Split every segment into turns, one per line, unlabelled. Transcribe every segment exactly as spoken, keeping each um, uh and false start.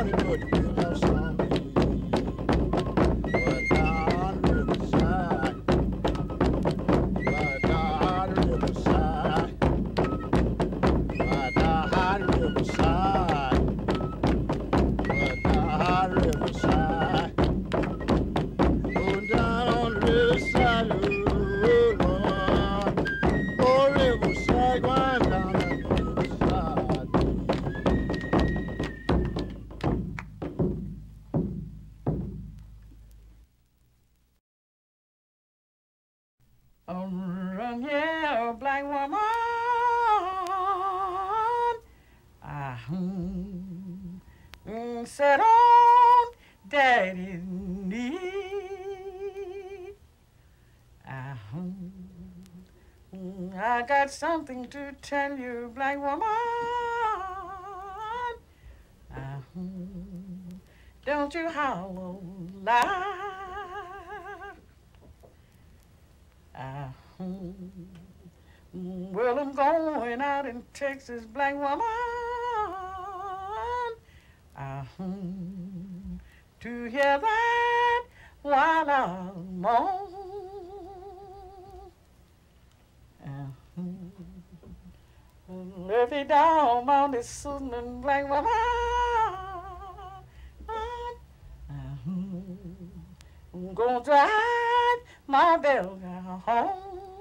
Run here, black woman. Ah, hmm, sit on daddy's knee. Ah, hmm, I got something to tell you, black woman. Ah, hmm, don't you holler loud. Ah, hmm. Well, I'm going out in Texas, black woman. Ah, hmm. To hear that wild ox moan. Ah, hmm. Every down on this soothing black woman. Ah, hmm. I'm gonna drive my bell home.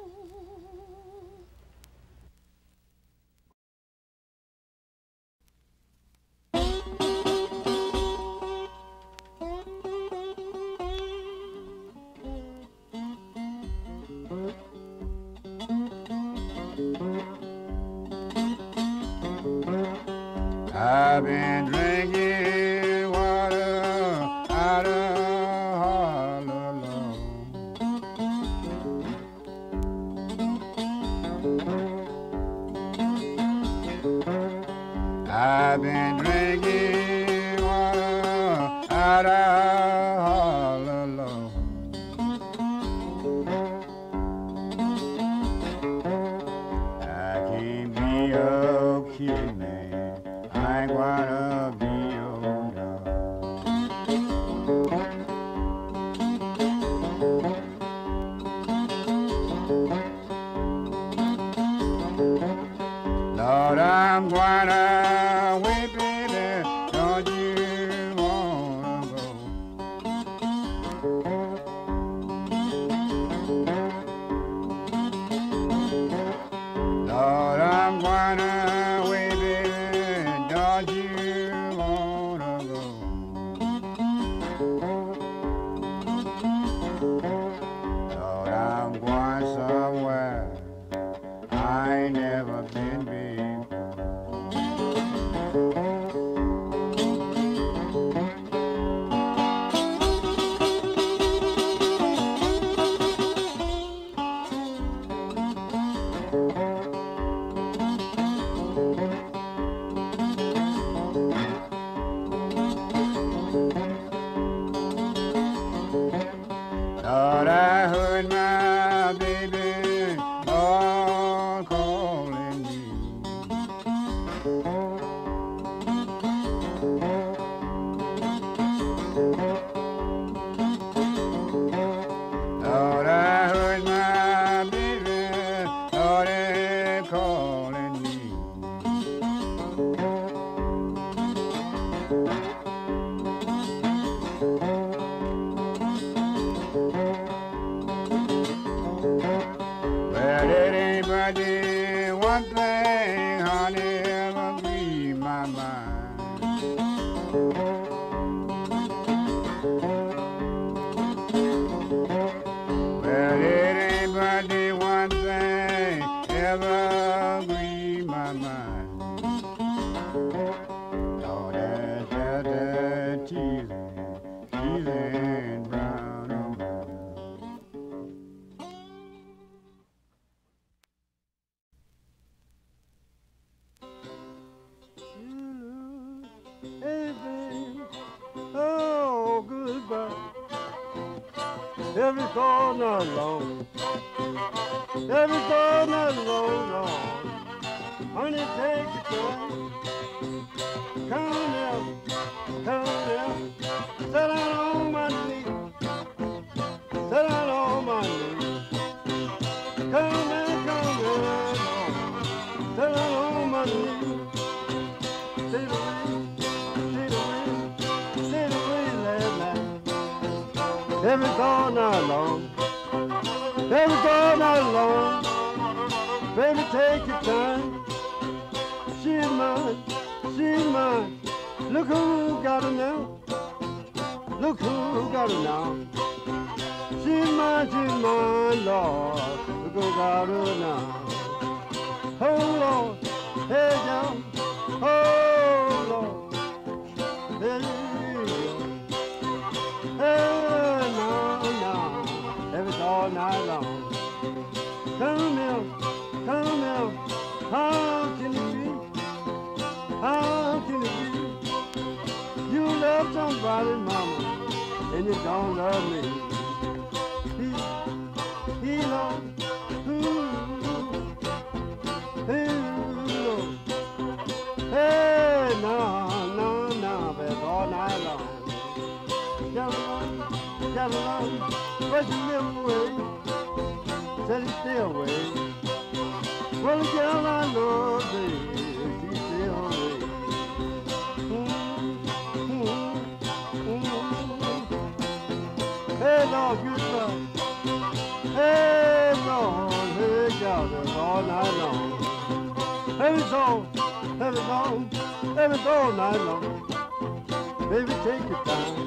I've been drinking water out of I've been drinking water out of alone. I can't be a kid, man. I ain't gonna be your dog. Lord, I'm gonna wait, baby, don't you wanna go? Lord, I'm gonna wait, baby, don't you wanna go? Lord, I'm going somewhere I ain't never been before. Lord, I heard my baby all calling me. Lord, I heard my baby, Lord, they calling me. Well, it ain't but the one thing, honey, ever grieve my mind. Well, it ain't but the one thing ever grieve my mind. Lord, that's just that teasing, teasing brown on brown.
Hey, baby, oh, goodbye. Every corner long, every corner long, long. Honey, take your time. Come now, come every all night long. Every all night long. Baby, take your time. She's mine, she's mine. Look who got her now. Look who got her now. She's mine, she's mine, Lord. Look who got her now. Oh, Lord, hey, y'all. Oh, Lord, hey, hey, no, no. Every all night long. Come here, come here. How can it be? How can it be? You love somebody, mama, and you don't love me. He, he loves, ooh, hey, Lord. Hey, no, no, no, that's all night long. Get along, get along, but you live away, said he stay away. Well, the girl I love, baby, she's still away. Hey, Lord, goodbye. Hey, Lord, hey, God, that's all night long. Every song, every song, every all night long. Baby, take your time.